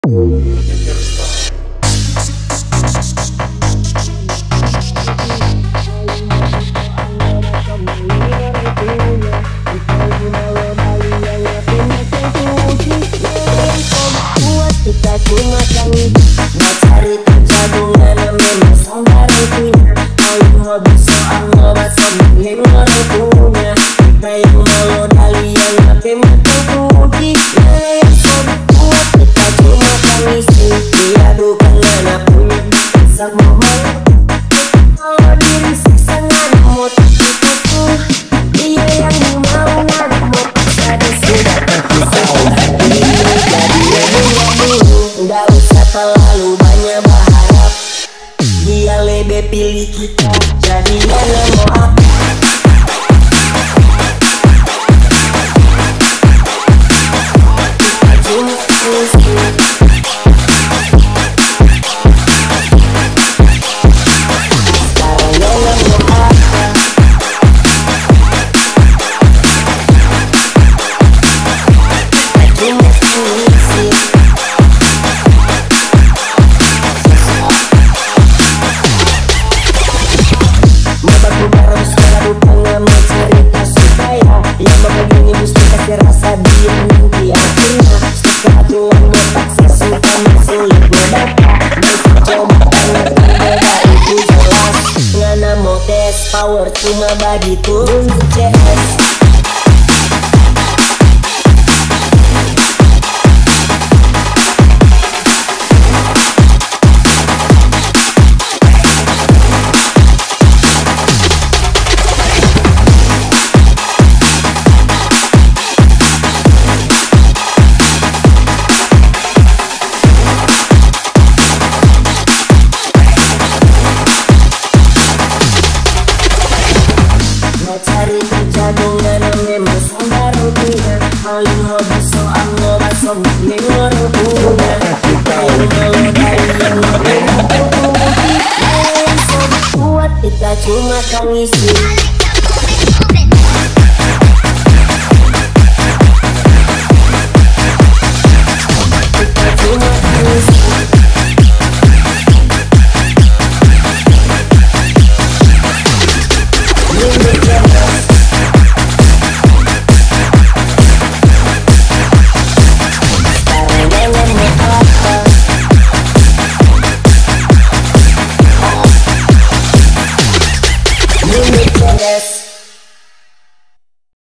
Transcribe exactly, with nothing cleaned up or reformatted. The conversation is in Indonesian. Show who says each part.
Speaker 1: Kita cuma kami mau cari terjadungan memang saudara punya paling hobi soal ngobat sombong orang punya kita yang mau dali yang pakai mata putih yang sobat kuat kita cuma kami sih dia bukan anak punya sama mau kalau diri siksa ngana motor kita tuh dia yang mau ngana motor ada sudah nggak usah terlalu banyak berharap dia lebih pilih kita jadi yang mau apa kita cuma misi sekarang yang mau apa kita cuma misi yang begini mesti kasih rasa dia nanti akhirnya setelah tuan memaksa suka sulit mendapat mesti coba karena berbeda itu jelas ngana mau tes power cuma bagi turun C S cari terjadungan memang saudara punya paling hobi soal ngobat sombong orang punya kita yang mau dari yang lebih putih yang sobat kuat kita cuma kami sih